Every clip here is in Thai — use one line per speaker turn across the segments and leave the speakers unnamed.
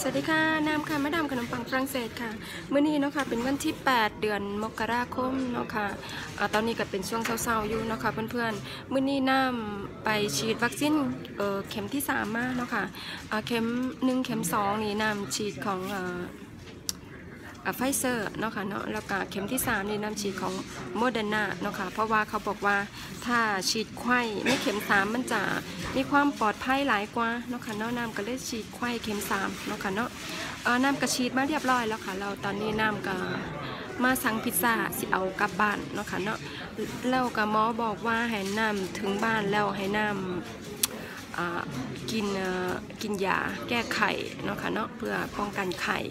สวัสดีค่ะน้ำค่ะมาดามขนมปังฝรั่งเศสค่ะมื้อนี้เนาะค่ะเป็นวันที่8เดือนมกราคมเนาะค่ะตอนนี้ก็เป็นช่วงเช้าๆอยู่เนาะค่ะเพื่อนๆมื้อนี้น้ำไปฉีดวัคซีนเข็มที่3มาเนาะค่ะเข็ม1เข็ม2นี่น้ำฉีดของไฟเซอร์เนาะค่ะเนาะแล้วก็เข็มที่3นี่น้ำฉีดของโมเดอร์นาเนาะค่ะเพราะว่าเขาบอกว่าถ้าฉีดไข้ในเข็ม3มันจะมีความปลอดภัยหลายกว่าเนาะค่ะเนาะน้ำก็เลยฉีดไข้เข็ม3เนาะค่ะเนาะน้ำก็ฉีดมาเรียบร้อยแล้วค่ะเราตอนนี้น้ำก็มาสั่งพิซซ่าสิเอากลับบ้านเนาะค่ะเนาะแล้วก็หมอบอกว่าให้น้ำถึงบ้านแล้วให้น้ำกินยาแก้ไข้เนาะค่ะเนาะเพื่อป้องกันไข้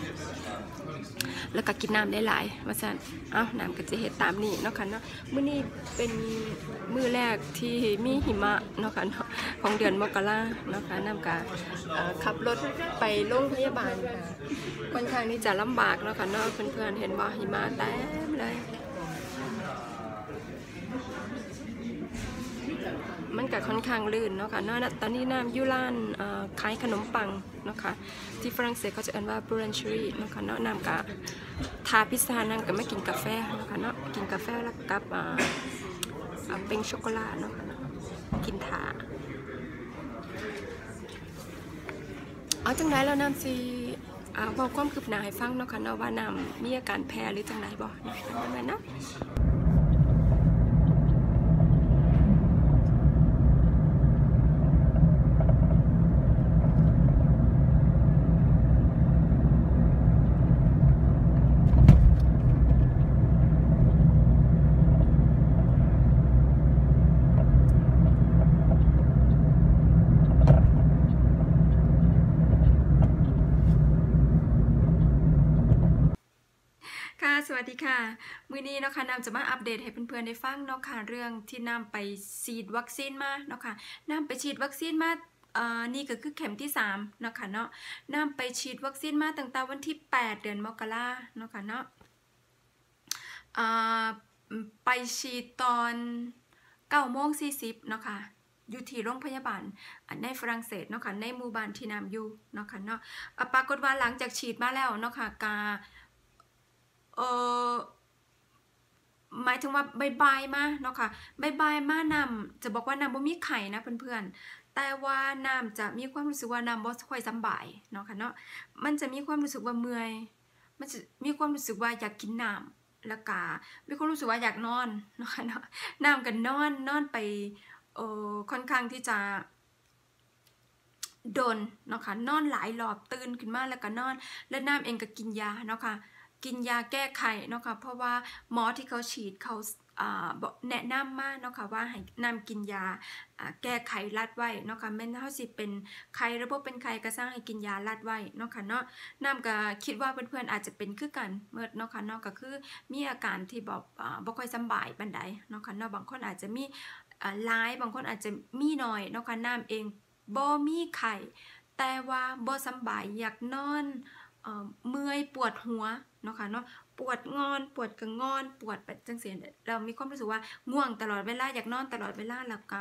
แล้วก็กินน้ำได้หลายว่าสั่นน้ำก็จะเห็ดตามนี่เนาะค่ะเนาะมื้อนี้เป็นมื้อแรกที่มีหิมะเนาะค่ะเนาะของเดือนมกราเนาะค่ะน้ำก็ขับรถไปโรงพยาบาลค่ะค่อนข้างที่จะลำบากเนาะค่ะเนาะเพื่อนๆเห็นว่าหิมะเต็มเลยมันก็ค่อนข้างลื่นเนาะค่ะตอนนี้น้ำยูร้านขายขนมปังเนาะค่ะที่ฝรั่งเศสเขาจะเอ่ยว่า boulangerie เนาะค่ะเนาะน้ำก็ทาพิซซ่านั่งก็ไม่กินกาแฟเนาะค่ะเนาะกินกาแฟแล้วกับเป็นช็อกโกแลตเนาะค่ะกินทาจังไรแล้วน้ำซีบอกความคืบหน้าให้ฟังเนาะค่ะเนาะว่าน้ำมีอาการแพ้หรือจังไรบ่เนาะประมาณนั้นสวัสดีค่ะมื้อนี้เนาะค่ะน้ำจะมาอัปเดตให้เพื่อนๆได้ฟังเนาะค่ะเรื่องที่น้ำไปฉีดวัคซีนมาเนาะค่ะน้ำไปฉีดวัคซีนมานี่ก็คือเข็มที่3เนาะค่ะเนาะน้ำไปฉีดวัคซีนมาตั้งแต่วันที่8เดือนมกราเนาะค่ะเนาะไปฉีดตอน9:40เนาะค่ะอยู่ที่โรงพยาบาลในฝรั่งเศสเนาะค่ะในหมู่บ้านที่น้ำอยู่เนาะค่ะเนาะปรากฏว่าหลังจากฉีดมาแล้วเนาะค่ะหมายถึงว่าบายมาเนาะค่ะบายมาน้ำจะบอกว่าน้ำบ่มีไข่นะเพื่อนๆแต่ว่าน้ำจะมีความรู้สึกว่าน้ำบ่ค่อยสบายเนาะค่ะเนาะมันจะมีความรู้สึกว่าเมื่อยมันจะมีความรู้สึกว่าอยากกินน้ำแล้วก็มีความรู้สึกว่าอยากนอนเนาะค่ะเนาะน้ำกันนอนไปค่อนข้างที่จะโดนเนาะค่ะนอนหลายรอบตื่นขึ้นมาแล้วก็นอนและน้ำเองก็กินยาเนาะค่ะกินยาแก้ไขเนาะค่ะเพราะว่าหมอที่เขาฉีดเขาแนะนำมาเนาะค่ะว่าให้นำกินยาแก้ไขรัดไว้เนาะค่ะแม้เท่าสิเป็นไข้ระบบเป็นไข้ก็สร้างให้กินยารัดไว้เนาะค่ะเนาะน้ำก็คิดว่าเพื่อนๆอาจจะเป็นคือกันเมื่อเนาะค่ะเนาะก็คือมีอาการที่บอกบ่ค่อยสบายปานใดเนาะค่ะเนาะบางคนอาจจะมีหลายบางคนอาจจะมีน้อยเนาะค่ะน้ำเองบ่มีไข้แต่ว่าบ่สบายอยากนอนเมื่อยปวดหัวเนาะค่ะเนาะปวดงอนปวดกระงอนปวดแบบจังเสียเรามีความรู้สึกว่าง่วงตลอดเวลาอยากนอนตลอดเวลาแล้วก็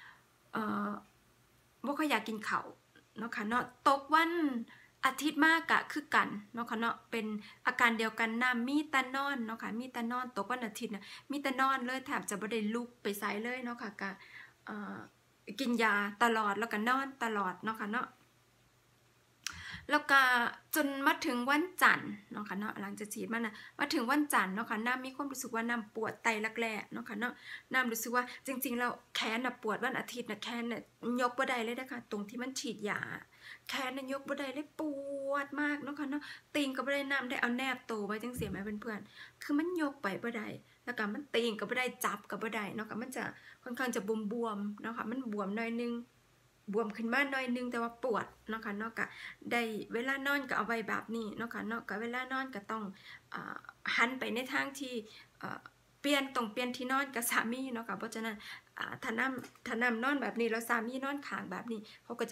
บ่ค่อยอยากกินข้าวเนาะค่ะเนาะตกวันอาทิตย์มากะคือกันเนาะค่ะเนาะเป็นอาการเดียวกันน้ำมีแต่นอนเนาะค่ะมีแต่นอนตกวันอาทิตย์นะมีแต่นอนเลยแทบจะบ่ได้ลุกไปไสเลยเนาะค่ะก็กินยาตลอดแล้วก็นอนตลอดเนาะค่ะเนาะแล้วก็จนมาถึงวันจันทร์เนาะค่ะเนาะหลังจากฉีดมาถึงวันจันทร์เนาะค่ะน้ำมีความรู้สึกว่าน้ำปวดไตรักแร้เนาะค่ะเนาะน้ำรู้สึกว่าจริงๆแล้วแขนน่ะปวดวันอาทิตย์น่ะแขนน่ะยกบ่ได้เลยนะคะตรงที่มันฉีดยาแขนน่ะยกบ่ได้เลยปวดมากเนาะค่ะเนาะตีนก็บ่ได้น้ำได้เอาแนบโตไว้จังเสียไหมเพื่อนๆคือมันยกไปบ่ได้แล้วก็มันตีนก็บ่ได้จับก็บ่ได้เนาะค่ะมันจะค่อนข้างจะบวมๆเนาะค่ะมันบวมหน่อยนึงบวมขึ้นมาหน่อยนึงแต่ว่าปวดเนาะค่ะเนาะก็ได้เวลานอนก็เอาไว้แบบนี้เนาะค่ะเนาะก็เวลานอนก็ต้องหันไปในทางที่เปลี่ยนที่นอนกับสามีเนาะค่ะเพราะฉะนั้นถ้านำนอนแบบนี้แล้วสามีนอนข้างแบบนี้เขาก็จะ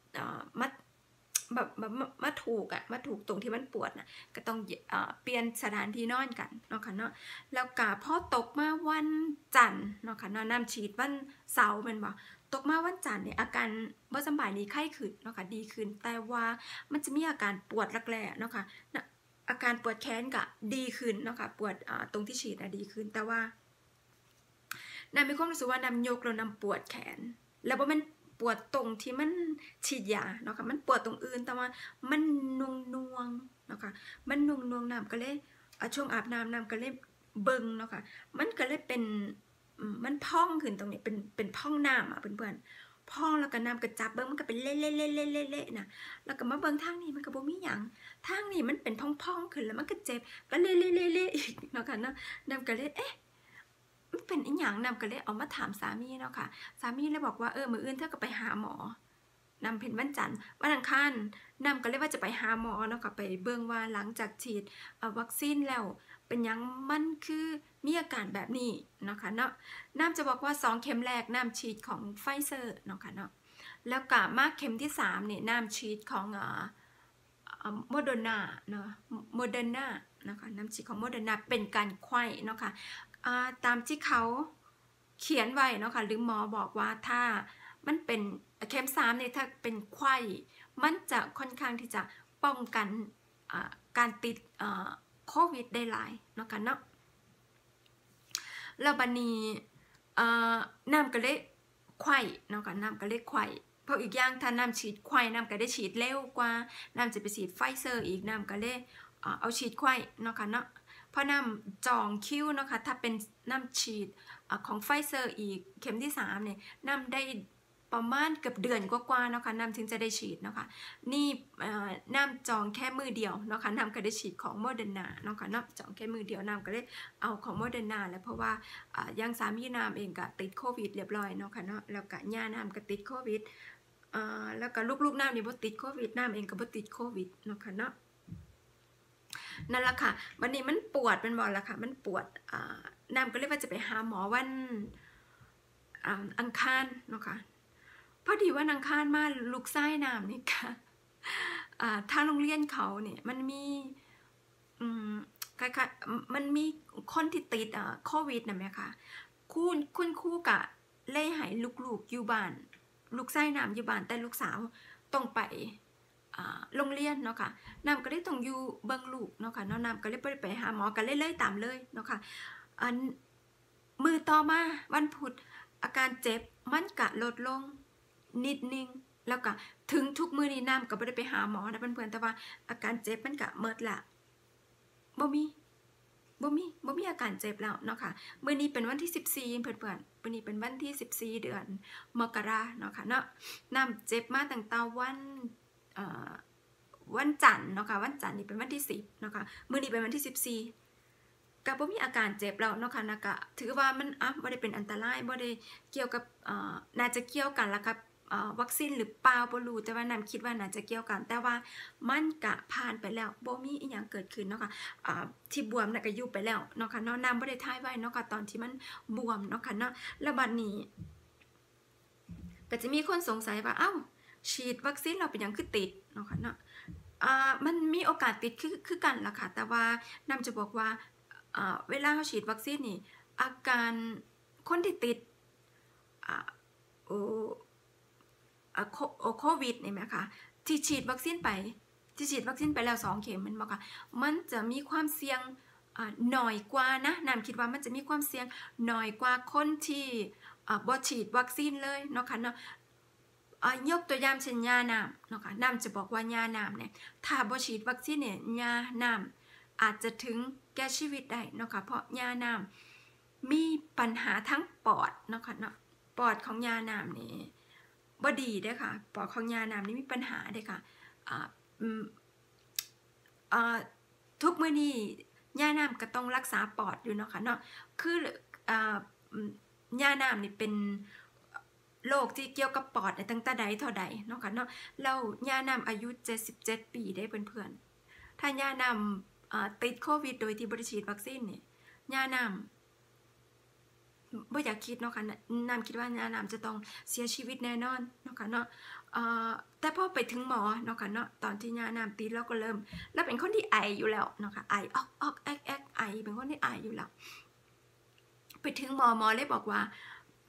มาถูกตรงที่มันปวดนะก็ต้องเปลี่ยนสถานที่นอนกันเนาะค่ะเนาะแล้วก็พอตกมาวันจันทร์เนาะค่ะเนาะน้ำฉีดวันเสาร์เป็นบ่ตกมาวันจันทร์เนี่ยอาการบ่สบายนี้ไข้ขึ้นเนาะค่ะดีขึ้นแต่ว่ามันจะมีอาการปวดรักแร้เนาะค่ะอาการปวดแขนก็ดีขึ้นเนาะค่ะปวดตรงที่ฉีดดีขึ้นแต่ว่านำมีความรู้สึกว่านำยกแล้วนำปวดแขนแล้วว่ามันปวดตรงที่มันฉีดยาเนาะค่ะมันปวดตรงอื่นแต่ว่ามันนวงเนาะค่ะมันนวงน้ำก็เลยช่วงอาบน้ำก็เลยเบิ่งเนาะค่ะมันก็เลยเป็นมันพองขึ้นตรงนี้เป็นพองน้ำเพื่อนๆพองแล้วก็น้ำกระจับเบิ่งมันก็เป็นเละๆๆๆๆนะแล้วก็มาเบิ่งทางนี้มันก็บ่มีหยังทางนี้มันเป็นพองๆขึ้นแล้วมันก็เจ็บก็เละๆๆๆอีกเนาะค่ะเนาะน้ำก็เลยเอ๊ะมันเป็นอีหยังน้ำก็เลยเอามาถามสามีเนาะค่ะสามีเลยบอกว่ามื้ออื่นเธอก็ไปหาหมอนำเป็นวันจันทร์วันอังคารนำก็เลยว่าจะไปหาหมอเนาะค่ะไปเบิ่งว่าหลังจากฉีดวัคซีนแล้วเป็นหยังมันคือมีอาการแบบนี้เนาะค่ะเนาะน้ำจะบอกว่า2เข็มแรกน้ำฉีดของไฟเซอร์เนาะค่ะเนาะแล้วก็มาเข็มที่3เนี่ยน้ำฉีดของโมเดอร์นาเนาะโมเดอร์นานะคะน้ำฉีดของโมเดอร์นาเป็นการไข้เนาะค่ะตามที่เขาเขียนไว้เนาะค่ะหรือหมอบอกว่าถ้ามันเป็นเข็ม3เนี่ยถ้าเป็นไข้มันจะค่อนข้างที่จะป้องกันการติดโควิดได้หลายเนาะกันเนาะแล้วบัดนี้น้ำก็เลยไข้เนาะค่ะน้ำก็เลยไข้เพราะอีกอย่างถ้าน้ำฉีดไข้น้ำก็ได้ฉีดเร็วกว่าน้ำจะไปฉีดไฟเซอร์อีกน้ำก็เลยเอาฉีดไข้เนาะค่ะเนาะเพราะน้ำจองคิวเนาะค่ะถ้าเป็นน้ำฉีดของไฟเซอร์อีกเข็มที่3เนี่ยน้ำได้ประมาณเกือบเดือนกว่าๆเนาะค่ะน้ำถึงจะได้ฉีดเนาะค่ะนี่น้ำจองแค่มือเดียวเนาะค่ะน้ำก็ได้ฉีดของโมเดอร์นาเนาะค่ะเนาะจองแค่มือเดียวน้ำก็ได้เอาของโมเดอร์นาแล้วเพราะว่ายังสามีน้ำเองก็ติดโควิดเรียบร้อยเนาะค่ะเนาะแล้วก็ย่าน้ำก็ติดโควิดแล้วก็ลูกๆน้ำนี่บ่ติดโควิดน้ำเองก็บ่ติดโควิดเนาะค่ะเนาะนั่นแหละค่ะวันนี้มันปวดเป็นบ่ละค่ะมันปวดน้ำก็เลยว่าจะไปหาหมอวันอังคารเนาะค่ะพอดีว่าอังคารมาลูกไส้น้ำนี่ค่ะทางโรงเรียนเขาเนี่ยมันมีคล้ายๆมันมีคนที่ติดโควิดนะไหมคะคุณครูกะเล่ให้ลูกๆอยู่บ้านลูกไส้น้ำอยู่บ้านแต่ลูกสาวต้องไปโรงเรียนเนาะค่ะน้ำก็ได้ต้องอยู่เบิ่งลูกเนาะค่ะน้ำก็เลยไปหาหมอกันเลยตามเลยเนาะค่ะมือต่อมาวันพุธอาการเจ็บมันกะลดลงนิดนึงแล้วก็ถึงทุกมื้อนี้น้ำก็บ่ได้ไปหาหมอนะเพื่อนๆแต่ว่าอาการเจ็บมันกะเมิดละบ่มีอาการเจ็บแล้วเนาะค่ะมื้อนี้เป็นวันที่14เพื่อนๆมื้อนี้เป็นวันที่14เดือนมกราเนาะค่ะเนาะน้ำเจ็บมาตั้งแต่วันจันทร์เนาะค่ะวันจันทร์นี่เป็นวันที่10เนาะค่ะมื้อนี้เป็นวันที่14ก็บ่มีอาการเจ็บแล้วเนาะค่ะนะก็ถือว่ามันบ่ได้เป็นอันตรายบ่ได้เกี่ยวกับน่าจะเกี่ยวกันล่ะกับวัคซีนหรือเปล่าบ่รู้แต่ว่าน้ำคิดว่าน่าจะเกี่ยวกันแต่ว่ามันก็ผ่านไปแล้วบ่มีอีหยังเกิดขึ้นเนาะค่ะที่บวมน่ะก็อยู่ไปแล้วเนาะค่ะเนาะน้ำบ่ได้ถ่ายไว้เนาะค่ะตอนที่มันบวมเนาะค่ะเนาะแล้วบัดนี้ก็จะมีคนสงสัยว่าฉีดวัคซีนแล้วเป็นหยังคือติดเนาะค่ะเนาะมันมีโอกาสติดคือกันล่ะค่ะแต่ว่าน้ำจะบอกว่าเวลาเราฉีดวัคซีนนี่อาการคนที่ติดโควิดนี่ไหมคะที่ฉีดวัคซีนไปแล้ว2เข็มมันบอกค่ะมันจะมีความเสี่ยงหน่อยกว่านะน้ำคิดว่ามันจะมีความเสี่ยงหน่อยกว่าคนที่บ่ฉีดวัคซีนเลยเนาะค่ะเนาะยกตัวอย่างเช่นยาน้ำเนาะค่ะน้ำจะบอกว่ายาน้ำเนี่ยถ้าบ่ฉีดวัคซีนเนี่ยยาน้ำอาจจะถึงแก่ชีวิตได้เนาะค่ะเพราะยาน้ำมีปัญหาทั้งปอดเนาะค่ะเนาะปอดของยาน้ำนี่บ่ดีเด้อค่ะปอดของยาน้ำนี่มีปัญหาเด้อค่ะทุกมื้อนี้ยาน้ำก็ต้องรักษาปอดอยู่เนาะค่ะเนาะคือยาน้ำนี่เป็นโรคที่เกี่ยวกับปอดในตั้งแต่ใดเท่าใดเนาะค่ะเนาะแล้วยาน้ำอายุ77ปีได้เพื่อนๆถ้ายาน้ำติดโควิดโดยที่บ่ได้ฉีดวัคซีนเนี่ยยาน้ำบ่อยากคิดเนาะค่ะน้ำคิดว่ายาน้ำจะต้องเสียชีวิตแน่นอนเนาะค่ะเนาะแต่พอไปถึงหมอเนาะค่ะเนาะตอนที่ยาน้ำติดเราก็เริ่มแล้วเป็นคนที่ไออยู่แล้วเนาะค่ะไอออกแอกไอเป็นคนที่ไออยู่แล้วไปถึงหมอเลยบอกว่า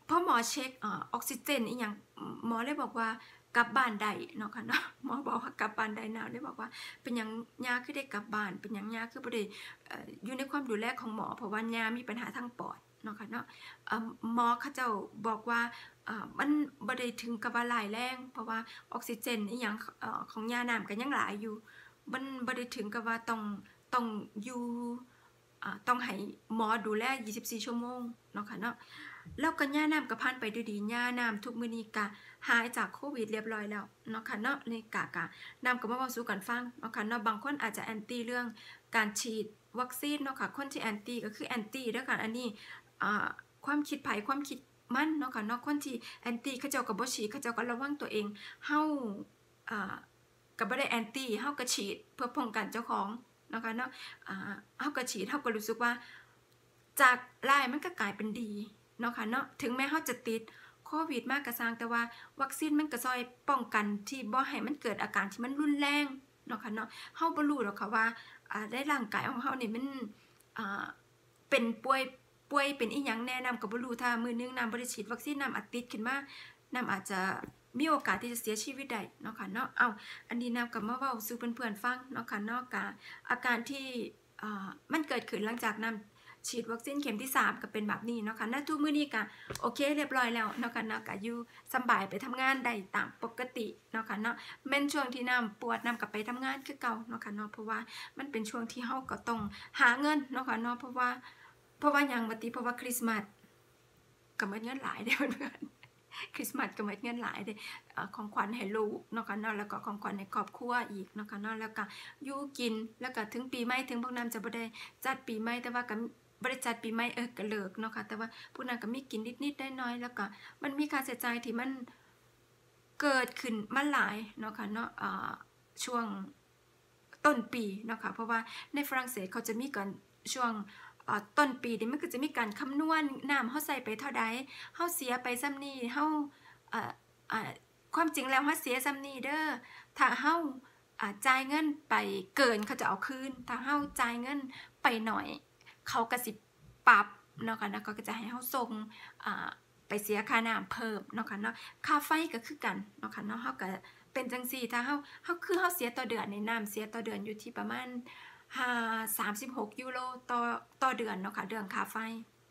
พอหมอเช็คออกซิเจนอีหยังหมอเลยบอกว่ากลับบ้านได้เนาะค่ะเนาะหมอบอกว่ากลับบ้านได้นะเลยบอกว่าเป็นหยังย่าคือได้กลับบ้านเป็นหยังย่าคือบ่ได้อยู่ในความดูแลของหมอเพราะว่าย่ามีปัญหาทางปอดเนาะค่ะเนาะหมอเขาเจ้าบอกว่ามันบ่ได้ถึงกับว่าร้ายแรงเพราะว่าออกซิเจนอีหยังของย่าน้ำก็ยังหลายอยู่มันบ่ได้ถึงกับว่าต้องอยู่ต้องให้หมอดูแล24ชั่วโมงเนาะค่ะเนาะแล้วก็ย่าน้ำก็ผ่านไปด้วยดีย่าน้ำทุกมื้อนี้ก็หายจากโควิดเรียบร้อยแล้วเนาะค่ะเนาะนี่กะน้ำก็มาเว้าสู่กันฟังเนาะค่ะเนาะบางคนอาจจะแอนตี้เรื่องการฉีดวัคซีนเนาะค่ะคนที่แอนตี้ก็คือแอนตี้เด้อค่ะอันนี้ความคิดไผความคิดมันเนาะค่ะเนาะคนที่แอนตี้เขาเจ้าก็บ่ฉีดเขาเจ้าก็ระวังตัวเองเฮาก็บ่ได้แอนตี้เฮาก็ฉีดเพื่อป้องกันเจ้าของเนาะค่ะเนาะเฮาก็ฉีดเฮาก็รู้สึกว่าจากร้ายมันก็กลายเป็นดีเนาะค่ะเนาะถึงแม้เฮาจะติดโควิดมากก็สร้างแต่ว่าวัคซีนมันก็ช่วยป้องกันที่บ่ให้มันเกิดอาการที่มันรุนแรงเนาะค่ะเนาะเฮาบ่รู้หรอกค่ะว่าในร่างกายของเฮานี่มันเป็นป่วยเป็นอีหยังแน่นำก็บ่รู้ถ้ามื้อนึงน้ำบ่ได้ฉีดวัคซีนน้ำอาจติดขึ้นมาน้ำอาจจะมีโอกาสที่จะเสียชีวิตได้เนาะค่ะเนาะอันนี้น้ำก็มาเว้าสู่เพื่อนๆฟังเนาะค่ะเนาะก็อาการที่มันเกิดขึ้นหลังจากน้ำฉีดวัคซีนเข็มที่3ก็เป็นแบบนี้เนาะค่ะณทุกมื้อนี้ก็โอเคเรียบร้อยแล้วเนาะค่ะเนาะก็อยู่สำบายไปทำงานได้ตามปกติเนาะค่ะเนาะแม่นช่วงที่น้ำปวดน้ำก็ไปทำงานคือเก่าเนาะค่ะเนาะเพราะว่ามันเป็นช่วงที่เฮาก็ต้องหาเงินเนาะค่ะเนาะเพราะว่าหยังว่าติเพราะว่าคริสต์มาสก็หมดเงินหลายเด้อเพื่อนคริสต์มาสก็หมดเงินหลายเด้ของขวัญให้ลูกเนาะค่ะเนาะแล้วก็ของขวัญให้ครอบครัวอีกเนาะค่ะเนาะแล้วก็อยู่กินแล้วก็ถึงปีใหม่ถึงพวกน้ำจะบ่ได้จัดปีใหม่แต่ว่าก็บ่ได้จัดปีใหม่ก็เลิกเนาะค่ะแต่ว่าพวกนั้นก็มีกินนิดๆน้อยๆแล้วก็มันมีค่าใช้จ่ายที่มันเกิดขึ้นมาหลายเนาะค่ะเนาะช่วงต้นปีเนาะค่ะเพราะว่าในฝรั่งเศสเขาจะมีการช่วงต้นปีนี่มันก็จะมีการคำนวณน้ำเฮาใส่ไปเท่าใดเฮาเสียไปส่ำนี้เฮาความจริงแล้วเฮาเสียส่ำนี้เด้อถ้าเฮาจ่ายเงินไปเกินเขาจะเอาคืนถ้าเฮาจ่ายเงินไปหน่อยเขาก็สิปรับเนาะค่ะเนาะเขาก็จะให้เฮาส่งไปเสียค่าน้ำเพิ่มเนาะค่ะเนาะค่าไฟก็คือกันเนาะค่ะเนาะเฮาก็เป็นจังซี่ถ้าเฮาคือเฮาเสียต่อเดือนในน้ำเสียต่อเดือนอยู่ที่ประมาณ36 ยูโรต่อเดือนเนาะค่ะเรื่องค่าไฟ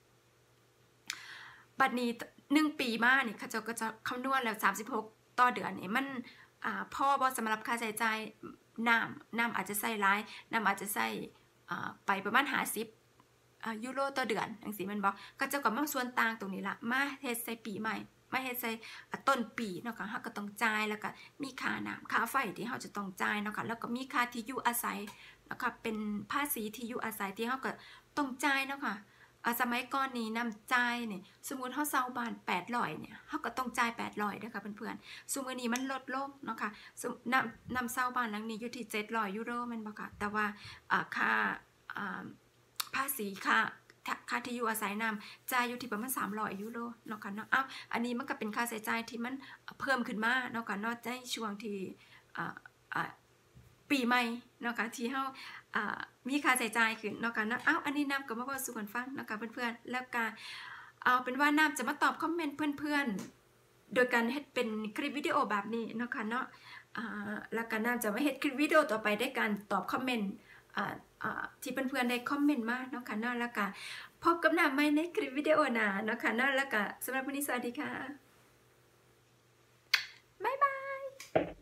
บัดนี้1 ปีมานี่เขาเจ้าก็จะคำนวณแล้ว36ต่อเดือนนี่มันพอบ่สำหรับค่าใช้จ่ายน้ำอาจจะใช้หลายน้ำอาจจะใช้ไปประมาณ50 ยูโรต่อเดือนจังซี่แม่นบ่ก็เจ้าก็มาส่วนต่างตรงนี้ล่ะมาเฮ็ดใส่ปีใหม่มาเฮ็ดใส่ต้นปีเนาะค่ะเฮาก็ต้องจ่ายแล้วก็มีค่าน้ำค่าไฟที่เฮาจะต้องจ่ายเนาะค่ะแล้วก็มีค่าที่อยู่อาศัยนะคะเป็นภาษีที่อยู่อาศัยที่เฮาก็ต้องจ่ายเนาะค่ะสมัยก่อนนี่น้ำจ่ายนี่สมมุติเฮาเช่าบ้าน800เนี่ยเฮาก็ต้องจ่าย800เด้อค่ะเพื่อนๆซุมื้อนี้มันลดลงเนาะค่ะน้ำเช่าบ้านหลังนี้อยู่ที่700 ยูโรแม่นบ่ค่ะแต่ว่าค่าภาษีค่าที่อยู่อาศัยน้ำจ่ายอยู่ที่ประมาณ300 ยูโรเนาะค่ะเนาะอันนี้มันก็เป็นค่าใช้จ่ายที่มันเพิ่มขึ้นมาเนาะค่ะเนาะในช่วงที่ปีใหม่เนาะค่ะที่เฮามีค่าใช้จ่ายขึ้นเนาะค่ะเนาะอันนี้น้ำก็มาเว้าสู่กันฟังเนาะค่ะเพื่อนๆแล้วก็เอาเป็นว่าน้ำจะมาตอบคอมเมนต์เพื่อนๆโดยการเฮ็ดเป็นคลิปวิดีโอแบบนี้เนาะค่ะเนาะแล้วก็น้ำจะมาเฮ็ดคลิปวิดีโอต่อไปด้วยการตอบคอมเมนต์ที่เพื่อนๆได้คอมเมนต์มาเนาะค่ะเนาะแล้วก็พบกับน้ำใหม่ในคลิปวิดีโอหน้าเนาะค่ะเนาะแล้วก็สำหรับวันนี้สวัสดีค่ะบ๊ายบาย